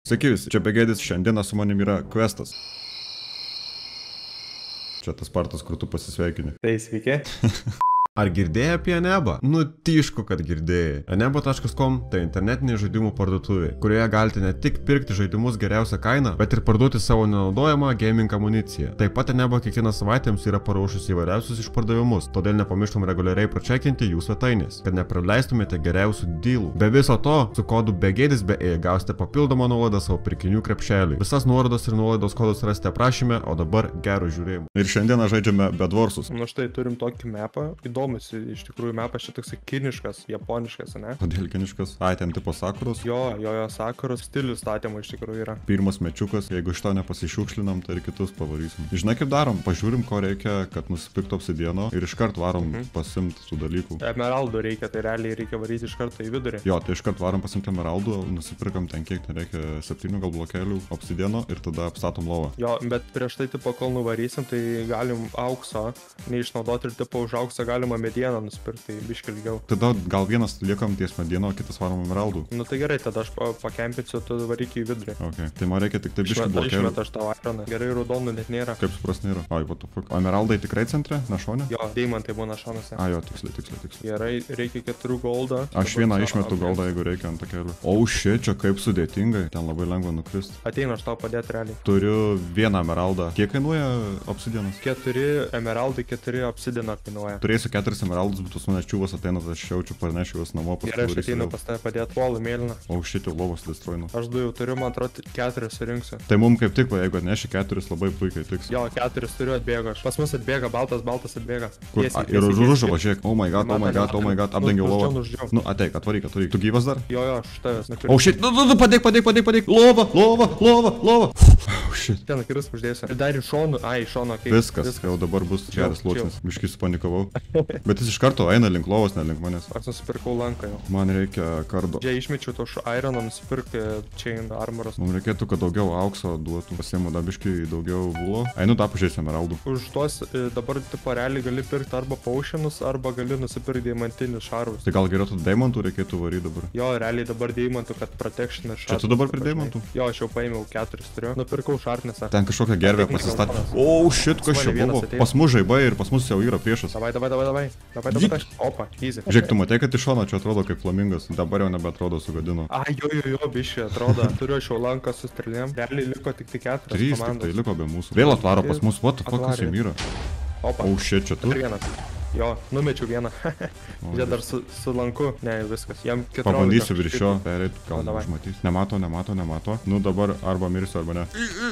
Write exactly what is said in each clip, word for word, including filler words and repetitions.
Sveiki visi, čia Begėdis, šiandieną su manim yra questas. Čia tas partas, kur tu pasisveikini. Tai sveiki. Ar girdėjai apie Anebą? Nu, tyšku, kad girdėjai. Aneba taškas com tai internetinė žaidimų parduotuvė, kurioje galite ne tik pirkti žaidimus geriausią kainą, bet ir parduoti savo nenaudojamą gaming amuniciją. Taip pat Aneba kiekvieną savaitę jums yra paruošusi įvairiausius išpardavimus, todėl nepamirštum reguliariai pračekinti jų svetainės, kad nepraleistumėte geriausių dealų. Be viso to, su kodu Begėdis be E gausite papildomą nuolaidą savo pirkinių krepšeliui. Visas nuorodas ir nuolaidos kodus rasite aprašyme, o dabar gerų žiūrėjimų. Ir šiandieną žaidžiame Bedwarsus. Nu štai turim tokį mapą. Įdomus, iš tikrųjų mepas čia toks kiniškas, japoniškas, ne? Kodėl kiniškas? Ai, ten tipo sakuros. Jo, jo, jo, sakuros stilius statymo iš tikrųjų yra. Pirmas mečiukas, jeigu iš to nepasišiukšlinam, tai ir kitus pavarysim. Žinai kaip darom, pažiūrim, ko reikia, kad nusipirktų obsidieno ir iškart varom mhm. pasimti tų dalykų. Emeraldų reikia, tai realiai reikia varyti iš karto į vidurį. Jo, tai iškart varom pasimti emeraldų, nusipirkam ten kiek nereikia, septynių gal blokelių obsidieno ir tada apstatom lovą. Jo, bet prieš tai tipo kol nuvarysim, tai galim aukso neišnaudoti ir tipo už auksą galima medieną nusipirkti, tai biškį ilgiau. Tada gal vienas liekam ties medieno, kitas varom emeraldų. Nu tai gerai, tada aš pakempinsiu, tu varyk į vidurį. Ok, tai man reikia tik tai biškį blokelių. Išmet aš tavo ironą. Gerai, raudonų net nėra. Kaip supras nėra? Ai, what the fuck. Emeraldai tikrai centre, ne šone? Jo, deimantai būna šonuose. Ai, jo, tiksliai, tiksliai, tiksliai. Gerai, reikia keturių goldą. Aš vieną išmetu goldą, jeigu reikia ant takelių. O šit, čia kaip sudėtingai, ten labai lengva nukrist. Ateina aš tau padėti realiai. Turiu vieną emeraldą. Kiek kainuoja obsidienas? Keturi emeraldai, keturi obsidieno kainuoja. Turėsiu keturis emeraldus, bet pas mane čiūvas ateina, aš jaučiu, parnešiu juos namo. Gerai, aš ateinu pas tave padėti polų mėlyną. O šit jau lovos destroinu. Aš du jau turiu, man atrodo, keturis surinksiu. Tai mums kaip tik, va, jeigu atneši keturis, labai puikiai tiks. Jo, keturis turiu, atbėgo aš. Pas mus atbėga, baltas, baltas atbėga. Kur? A, ir už užą važiuok. Oh my god, oh my god, oh my god, apdengiau lovą. Nu, ateik, atvaryk, atvaryk. Tu gyvas dar? Jo, jo, aš tavęs nekuriu. O šit, nu, nu, padėk, padėk, padėk, padėk. Lova, lova, lova, lova. Oh shit. Ten akiris uždėsiu. Ir dar iš šonų, ai, iš šono, kaip. Viskas, Viskas, jau dabar bus žeras sluoksnis. Biškai supanikavau. Bet jis iš karto eina link lovos, ne link manęs. Aš nusipirkau lanką jau. Man reikia kardo. Čia išmečiau to ironą nusipirkti chain armoros. Mums reikėtų, kad daugiau aukso duotų. Pasiemu dar biškai daugiau vulo. Einu dar pažiūrėsiu emeraldų. Už tuos dabar tipo realiai gali pirkti arba potionus, arba gali nusipirkti deimantinius šarvus. Tai gal geriau tų deimantų reikėtų varyti dabar? Jo, realiai dabar deimantų, kad protection ir šarvus. Čia tu dabar prie deimantų? Jo, aš jau paėmiau keturis turiu. Nupirkau šarpnesą. Ten kažkokią gerbę pasistatė. O, shit, kas čia buvo? Pas mus žaibai ir pas mus jau yra priešas. Davai, davai, davai, davai. Davai, davai. Opa, easy. Žiūrėk, tu matei, kad iš šono čia atrodo kaip flamingas. Dabar jau nebeatrodo sugadino. Ai, jo, jo, jo, biškai atrodo. Turiu aš jau lanką su strėlėm. Realiai liko tik tik keturios Trys, tik tai liko be mūsų. Vėl atvaro pas mus, what the fuck, kas jam yra? Opa. O, shit, čia tu? Jo, numečiau vieną. Jie dar su, su lanku. Ne, viskas. Jam keturiolika. Pabandysiu virš jo pereit, gal užmatys. Nemato, nemato, nemato. Nu dabar arba mirsiu, arba ne.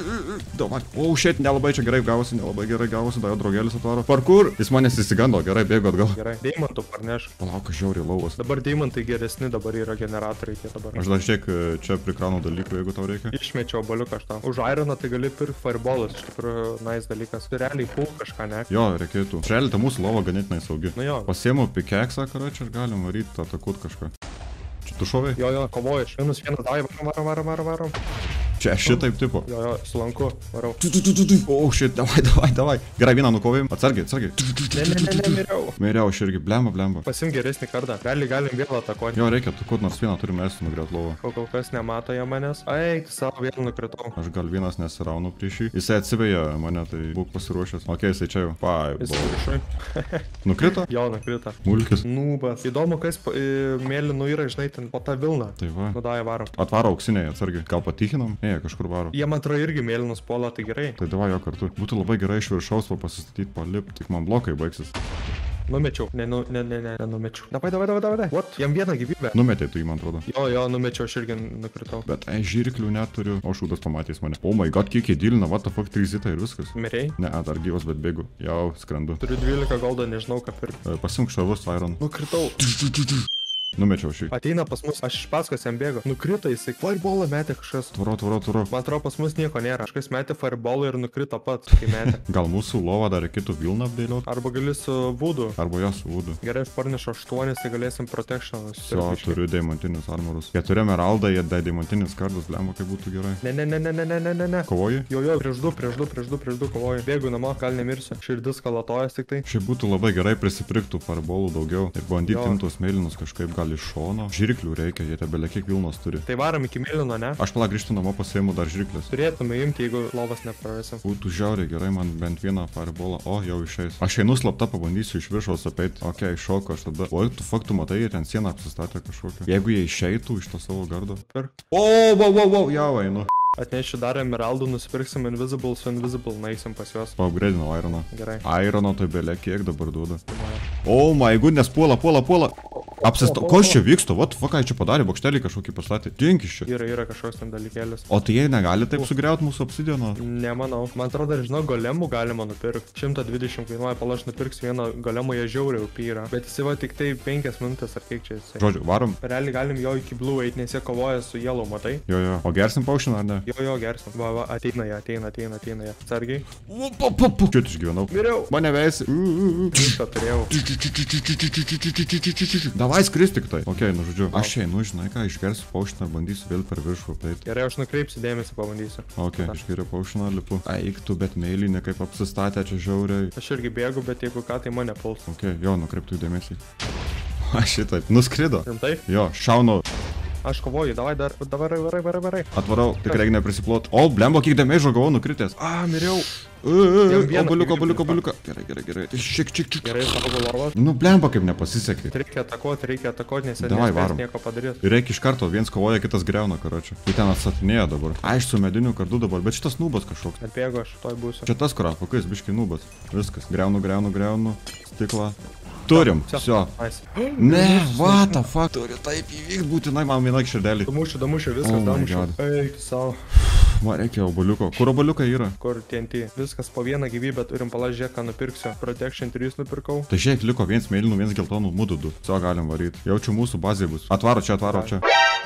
Davai. O, shit, nelabai čia gerai gavosi, nelabai gerai gavosi, dar draugelis atvaro. Parkur? Jis manęs įsigando, gerai, bėgo atgal. Gerai. Deimantų parneš. Palauk, žiauriai lauvas. Dabar deimantai geresni, dabar yra generatoriai tie dabar. Aš dar šiek čia prikraunu dalykų, jeigu tau reikia. Išmečiau baliuką aš tau. Už ironą tai gali pirkti fireballus, iš tikrųjų, nice dalykas. Realiai pul kažką, ne? Jo, reikėtų. Realiai ta mūsų lova ganėtinai saugi. Nu jo. Pasiemu pikeksą, karočią, ir galim varyti atakut kažką. Čia tu šovai? Jo, jo, kovoju. Minus vienas, davai, varom, varom, varom, varom. Čia šitaip tipo. Jo, jo, sulanku, varau. Tu, tu, tu, tu, tu. O, šit, davai, davai, davai. Gerai, vieną nukovėjim. Atsargiai, atsargiai. Ne, ne, ne, ne, miriau. Miriau, aš irgi, blemba, blemba. Pasim geresnį kardą. Realiai galim vėl atakuoti. Jo, reikia atakut, nors vieną turime esu nugriaut lovą. O kol kas nemato jie manęs. Ai, savo vėl nukritau. Aš gal vienas nesiraunu prieš jį. Jisai atsiveja mane, tai būk pasiruošęs. Ok, jisai čia jau. Pai, bau. Nukrito? Jo, nukrito. Mulkis. Nūbas. Įdomu, kas mėlynų yra, žinai, ten po tą vilną. Tai va. Nu, davai, varom. Atvaro auksiniai, atsargiai. Gal patikinam? Ne, kažkur varo. Jie man atrodo irgi mėlynus puola, tai gerai. Tai davai jo kartu. Būtų labai gerai iš viršaus va pasistatyti palip, tik man blokai baigsis. Numečiau. Ne, nu, ne, ne, ne, nenumečiau. Davai, davai, davai, davai. What? Jam vieną gyvybę. Numetė tu jį, man atrodo. Jo, jo, numečiau, aš irgi nukritau. Bet, ai, žirklių neturiu. O šūdas pamatys mane. Oh my god, kiek įdylina, what the fuck, trys zita ir viskas. Mirei? Ne, dar gyvas, bet bėgu. Jau, skrendu. Turiu dvylika goldo, nežinau ką pirkti. Pasimk šavus, iron. Nukritau. Numečiau šį. Ateina pas mus, aš iš paskos jam bėgo. Nukrito jisai. Fireballą metė kažkas. Tvaro, tvaro, tvaro. Man atrodo, pas mus nieko nėra. Kažkas metė fireballą ir nukrito pat, kai metė. Gal mūsų lovą dar reikėtų vilną apdėliot? Arba gali su vudu. Arba jo su vudu. Gerai, aš parnešu aštuonis, tai galėsim protectionus. Jo, turiu deimantinius armorus. Keturi emeraldai, jie da deimantinis kardas, lemba, kaip būtų gerai. Ne, ne, ne, ne, ne, ne, ne, ne, ne. Kovoji? Jo, jo, prieš du, prieš du, prieš du, prieš du kovoju. Bėgu namo, gal nemirsiu. Širdis kalatojas tik tai. Šiaip būtų labai gerai prisipirktų fireballų daugiau ir bandyti imtus mėlynus kažkaip gal iš šono. Žirklių reikia, jie tebelė kiek Vilnos turi. Tai varom iki Milino, ne? Aš pala grįžtu namo pasiimu dar žirklės. Turėtume imti, jeigu lovas neprarasim. Būtų žiauriai gerai, man bent vieną fireballą. O, jau išeis. Aš einu slapta, pabandysiu iš viršaus apeit. Ok, šoku aš tada. O, tu fakt, tu matai, jie ten sieną apsistatė kažkokią. Jeigu jie išeitų iš to savo gardo. Per. O, wow, wow, wow, jau einu. Atnešiu dar emeraldų, nusipirksim Invisible su Invisible, naisim pas juos. Paupgradinau Ironą. Gerai. Irono tai belė kiek dabar duoda. O, my goodness, puola, puola, puola. Apsisto... Ko čia vyksta? What the fuck, ką čia padarė? Bokštelį kažkokį pastatė. Dinkis čia. Yra, yra kažkoks ten dalykėlis. O tai jie negali taip sugriauti mūsų obsidiano? Nemanau. Man atrodo, žinau, golemų galima nupirkti. šimtą dvidešimt kainuoja, pala aš nupirksiu vieną golemą, jie žiauriai upyra. Bet jis va tik tai penkias minutės ar kiek čia jisai. Žodžiu, varom. Realiai galim jo iki blue eit, nes jie kovoja su yellow, matai? Jo, jo. O gersim paušiną ar ne? Jo, jo, gersim. Va, va, ateina jie, ateina, ateina, ateina jie. Sargiai. Čia išgyvenau. Miriau. Mane veisi. Viską turėjau. Davai skris tik tai. Ok, nu žodžiu. Aš einu, žinai ką, išgersiu paušiną ir bandysiu vėl per viršų apleit. Gerai, aš nukreipsiu dėmesį, pabandysiu. Ok, išgeriu paušiną, lipu. Eik tu, bet meilinė kaip apsistatė čia žiauriai. Aš irgi bėgu, bet jeigu ką, tai mane puls. Ok, jo, nukreiptų dėmesį. Aš šitaip, nuskrido. Rimtai? Jo, šaunu. Aš kovoju, davai dar, davai, varai, varai, varai. Atvarau, tik reikia neprisiplot. O, blembo, kiek damage gavau nukritęs. A, miriau. Obaliuką, obaliuką, obaliuką. Gerai, gerai, gerai. Šiek, šiek, šiek. Gerai, saugo lovas. Nu, blemba, kaip nepasisekė. Reikia atakuoti, reikia atakuoti, nes jie Davai, nespės varom. nieko padaryti. Ir reikia iš karto, viens kovoja, kitas greuna, karočią. Jį ten atsatinėja dabar. Aš su mediniu kardu dabar, bet šitas nubas kažkoks. Atbėgu, aš toj būsiu. Čia tas kuras, pakais, biškai nubas. Viskas, greunu, greunu, greunu. Stiklą. Turim, viso. Nice. Ne, what the fuck. Turi taip įvykti būtinai, man viena širdelį. Damušiu, damušiu, viskas Oh my damušiu. God. Eik, savo. Man reikia obaliuko. Kur obaliukai yra? Kur T N T. Viskas po vieną gyvybę turim palažė, ką nupirksiu. Protection trys nupirkau. Tai žiūrėk, liko viens mėlynų, viens geltonų, mudu du. Viso galim varyti. Jaučiu mūsų bazė bus. Atvaro čia, atvaro čia.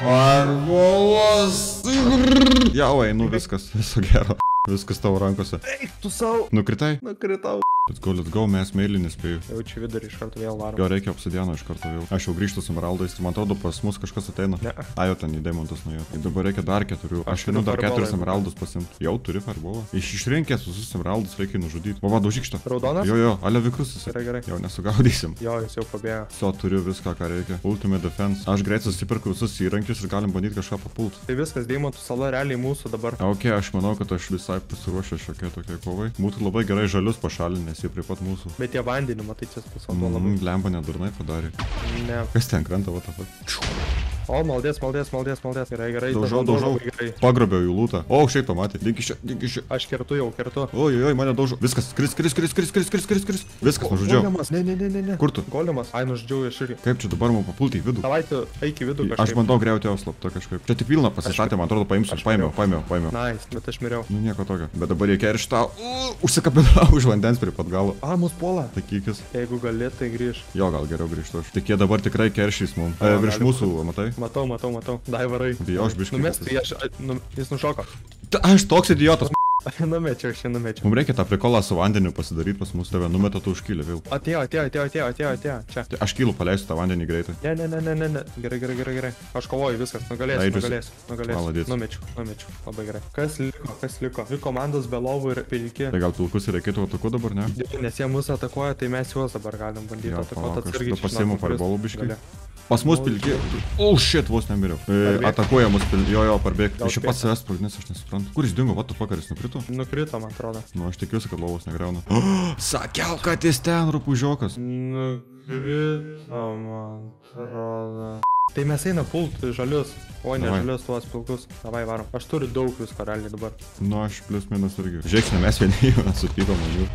Arbolas. Jau einu, viskas. Viso gero. Viskas tavo rankose. Eik, tu savo. Nukritai? Nukritau. Let's go, let's go, mes mėlynį spėjau. Jaučiu vidurį iš karto vėl varom. Jo reikia obsidiano iš karto vėl. Aš jau grįžtu su emeraldais, man atrodo pas mus kažkas ateina. Ne. A, jau ten į Deimontas nuėjo. Ir dabar reikia dar keturių. Aš Aš einu turiu dar keturis fireballą, emeraldus pasimti. Jau turi fireballą. Iš išrinkęs visus emeraldus reikia nužudyti. O va, daužyk šitą. Raudonas? Jo, jo, ale vikrus jisai. Gerai, gerai. Jau nesugaudysim. Jo, jis jau pabėjo. So, turiu viską, ką reikia. Ultimate defense. Aš greit susipirku visus įrankius ir galim bandyti kažką papult. Tai viskas, Deimontų sala realiai mūsų dabar. Ok, aš manau, kad aš visai pasiruošęs šiokie tokie kovai. Būtų labai gerai žalius pašalinti, nes jie prie pat mūsų. Bet jie vandenį, matai, čia spasaldo labai. Mm, lemba nedurnai padarė. Ne. Kas ten krenta, what the fuck? O, maldės, maldės, maldės, maldės. Gerai, gerai. Daužau, tada daužau. labai gerai. Pagrobiau jų lūtą. O, šiaip pamatė. Dink iš čia, dink iš čia. Aš kertu jau, kertu. Oi, oi, mane daužo. Viskas, kris, kris, kris, kris, kris, kris, kris, kris. Viskas, nužudžiau. Golemas, ne, ne, ne, ne, ne. Kur tu? Golemas. Ai, nužudžiau iš irgi. Kaip čia dabar man papulti į vidų? Davai tu, eik į vidų kažkaip. Aš bandau griauti jo slapta kažkaip. Čia tik Vilna pasistatė, man atrodo, paimsiu. Aš Paėmiau, paėmiau, paėmiau. Nice, bet aš miriau. Nu, nieko tokio. Bet dabar reikia kerštą. Užsikabinau už vandens prie pat galo. A, mus puola. Takykis. Jeigu gali, tai grįž. Jo, gal geriau grįžtu aš. Tik jie dabar tikrai keršys mums. E, O, virš gali mūsų, matai? Matau, matau, matau. Dai varai. Bijau, aš biškai. Numest, tai aš, a, nu, jis nušoko. Ta, aš toks idiotas. Numečiau, aš jį numečiau. Mums reikia tą prikolą su vandeniu pasidaryti pas mus. Tave numeta tu užkylę vėl. Atėjo, atėjo, atėjo, atėjo, atėjo, atėjo. Čia. Tai aš kylu, paleisiu tą vandenį greitai. Ne, ne, ne, ne, ne, ne. Gerai, gerai, gerai, gerai. Aš kovoju, viskas. Nugalėsiu, Leidžiuosi. nugalėsiu, nugalėsiu. Maladėc. Numečiau, numečiau. Labai gerai. Kas liko, kas liko? Dvi komandos be lovų ir pilki. Tai gal pilkus ir reikėtų atakuoti dabar, ne? Nes jie mus atakuoja, tai mes juos dabar galim bandyti Jo, atakuoti palauk, aš atsargiai. tada pasiimu žinok, fireballų kuris biškį. gale. Pas mus pilki. O, oh, shit, vos nemiriau. E, Parbėk. atakuoja mus pilki. Jo, jo, parbėg. Gal Iš čia spėk. pats savęs sprogdinės, aš nesuprantu. Kur jis dingo, what the fuck, ar jis nukrito? Nukrito, man atrodo. Nu, aš tikiuosi, kad lovos negreuna. Oh, sakiau, kad jis ten rupūžiokas. Nukrito, man atrodo. Tai mes eina pult žalius. O, ne Davai. žalius tuos pilkus. Davai varom. Aš turiu daug visko realiai dabar. Nu, aš plius minus irgi. Žiūrėksime, mes vieni jau supykom ant jų.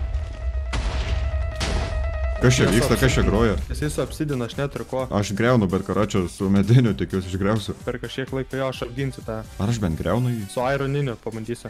Kas čia vyksta, kas čia groja? Jisai su apsidina, aš neturiu ko. Aš greunu, bet karočią su mediniu tikiuosi išgriausiu. Per kažkiek laiko jo aš apginsiu tą. Ar aš bent greunu jį? Su ironiniu pabandysiu.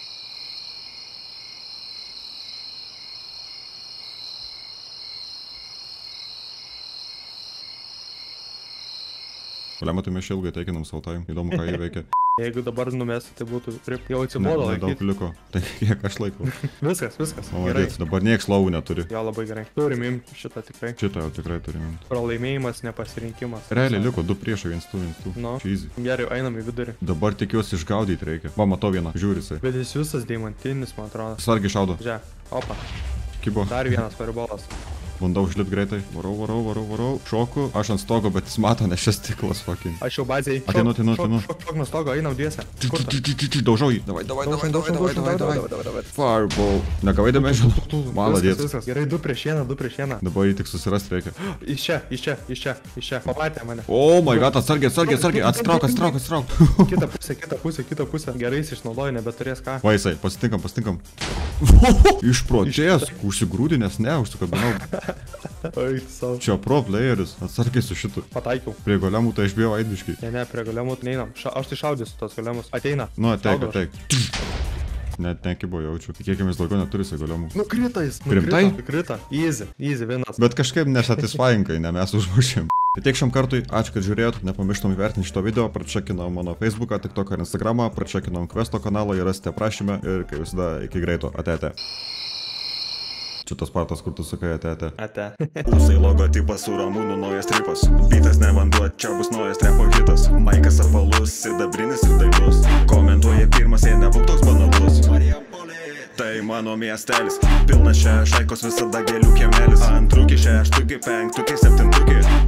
Problema, tai mes čia ilgai teikinam savo tai. Įdomu, ką jie veikia. Jeigu dabar numesiu, tai būtų rip. Jau atsibodo Nedaug laikyti. liko. Tai kiek aš laikau. Viskas, viskas. O, Gerai. dėts, dabar nieks lovų neturi. Jo, labai gerai. Turim imti šitą tikrai. Šitą jau tikrai turim imti. Pralaimėjimas, nepasirinkimas. Realiai liko du priešai, viens tu, viens tu. Nu. Cheesy. Gerai, einam į vidurį. Dabar tikiuosi išgaudyti reikia. Va, matau vieną, žiūri jisai. Bet jis visas deimantinis, man atrodo. Sargiai šaudo. Žiūrėk, opa. Kibo. Dar vienas fireballas. Bandau užlipti greitai. Varau, varau, varau, varau. Šoku. Aš ant stogo, bet jis mato, nes šis stiklas fucking. Aš jau bazėj. Ateinu, ateinu, ateinu. Šok, šok nuo stogo, einam dviese. Kur ta? Daužau jį. Davai, davai, davai, davai, davai, davai, davai. Fireball. Negavai damage? Maladėt. Gerai, du prieš vieną, du prieš vieną. Dabar jį tik susirasti reikia. Iš čia, iš čia, iš čia, iš čia. Pamatė mane. Oh my god, atsargiai, atsargiai, atsargiai. Atsitrauk, atsitrauk, atsitrauk. Kita pusė, kita pusė, kita pusė. Gerai, jis išnaudoja, nebeturės ką. Vaisai, pasitinkam, pasitinkam. Išprotėjęs, užsigrūdinęs, ne, užsikabinau. Oi, savo. Čia pro playeris, atsargiai su šitu. Pataikiau. Prie golemų tai aš bijau aidbiškai. Ne, ne, prie golemų neinam. Ša, aš tai šaudysiu tos golemus. Ateina. Nu, ateik, ateik. Net nekibo jaučiu. Tikėkime, jis daugiau neturi su golemų. Nukrita jis. Rimtai? Nukrita. Easy, easy vienas. Bet kažkaip nesatisfyingai, ne mes užmušėm. Tai tiek šiam kartui, ačiū, kad žiūrėjot, nepamirštam įvertinti šito video, pračekinom mano Facebooką, TikToką ir Instagramą, pračekinom Questo kanalą, jį rasite aprašyme ir kaip visada iki greito, ate ate. Čia tas partas, kur tu sakai ate ate. Ate. Pusai logotipas su Ramūnu naujas tripas. Bitas ne vanduo, čia bus naujas trepo hitas. Maikas apvalus, sidabrinis ir dailus. Komentuoja pirmas, jei nebūk toks banalus. Tai mano miestelis. Pilnas šešaikos visada gėlių kiemelis. Antrukį, šeštukį, penktukį, septintukį.